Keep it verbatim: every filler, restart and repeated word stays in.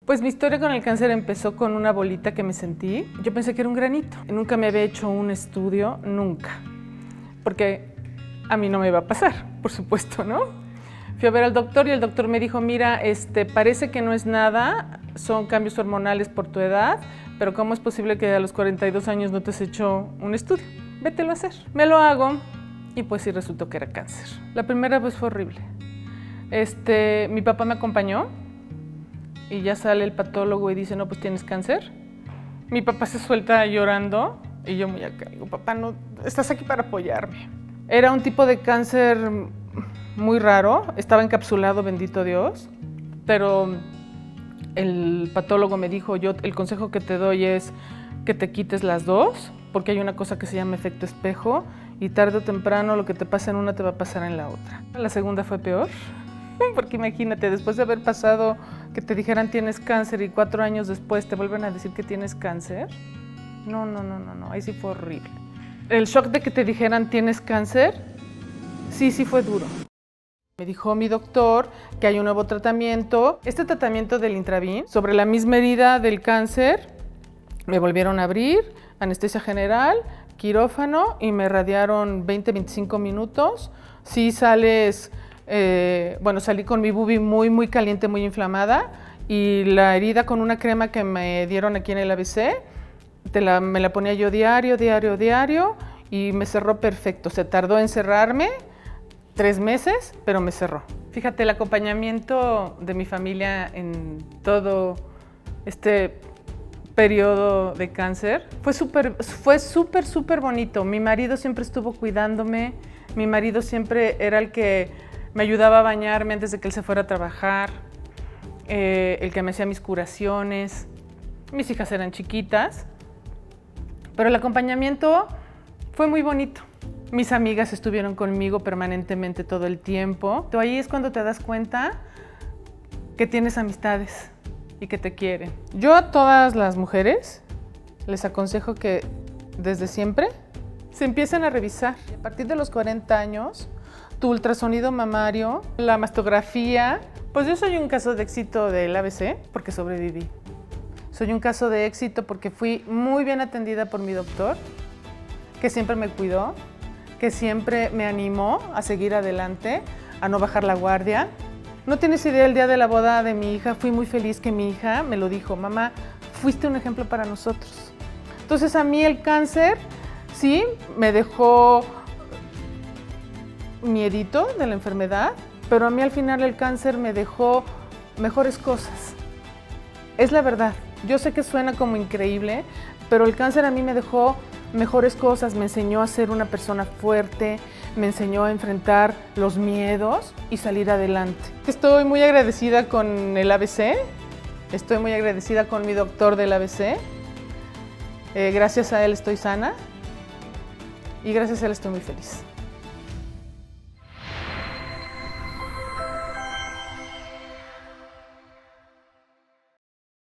Pues mi historia con el cáncer empezó con una bolita que me sentí. Yo pensé que era un granito. Nunca me había hecho un estudio, nunca. Porque a mí no me iba a pasar, por supuesto, ¿no? Fui a ver al doctor y el doctor me dijo, mira, este, parece que no es nada, son cambios hormonales por tu edad, pero ¿cómo es posible que a los cuarenta y dos años no te has hecho un estudio? Vételo a hacer. Me lo hago y pues sí resultó que era cáncer. La primera vez fue horrible. Este, mi papá me acompañó y ya sale el patólogo y dice, no, pues tienes cáncer. Mi papá se suelta llorando y yo muy acá, digo, papá, no, estás aquí para apoyarme. Era un tipo de cáncer muy raro, estaba encapsulado, bendito Dios, pero el patólogo me dijo, yo el consejo que te doy es que te quites las dos, porque hay una cosa que se llama efecto espejo y tarde o temprano lo que te pasa en una te va a pasar en la otra. La segunda fue peor, porque imagínate, después de haber pasado que te dijeran tienes cáncer y cuatro años después te vuelven a decir que tienes cáncer, no, no, no, no, no, ahí sí fue horrible. El shock de que te dijeran tienes cáncer, sí, sí fue duro. Me dijo mi doctor que hay un nuevo tratamiento. Este tratamiento del Intravin, sobre la misma herida del cáncer, me volvieron a abrir, anestesia general, quirófano y me radiaron veinte a veinticinco minutos. Sí sales, eh, bueno, salí con mi boobie muy, muy caliente, muy inflamada y la herida con una crema que me dieron aquí en el A B C, te la, me la ponía yo diario, diario, diario y me cerró perfecto. Se tardó en cerrarme tres meses, pero me cerró. Fíjate, el acompañamiento de mi familia en todo este periodo de cáncer fue súper, fue súper, súper bonito. Mi marido siempre estuvo cuidándome, mi marido siempre era el que me ayudaba a bañarme antes de que él se fuera a trabajar, eh, el que me hacía mis curaciones. Mis hijas eran chiquitas, pero el acompañamiento fue muy bonito. Mis amigas estuvieron conmigo permanentemente todo el tiempo. Ahí es cuando te das cuenta que tienes amistades y que te quieren. Yo a todas las mujeres les aconsejo que desde siempre se empiecen a revisar. A partir de los cuarenta años, tu ultrasonido mamario, la mastografía. Pues yo soy un caso de éxito del A B C porque sobreviví. Soy un caso de éxito porque fui muy bien atendida por mi doctor, que siempre me cuidó, que siempre me animó a seguir adelante, a no bajar la guardia. No tienes idea, el día de la boda de mi hija, fui muy feliz que mi hija me lo dijo, mamá, fuiste un ejemplo para nosotros. Entonces a mí el cáncer, sí, me dejó miedito de la enfermedad, pero a mí al final el cáncer me dejó mejores cosas. Es la verdad, yo sé que suena como increíble, pero el cáncer a mí me dejó mejores cosas, me enseñó a ser una persona fuerte, me enseñó a enfrentar los miedos y salir adelante. Estoy muy agradecida con el A B C, estoy muy agradecida con mi doctor del A B C, eh, gracias a él estoy sana y gracias a él estoy muy feliz.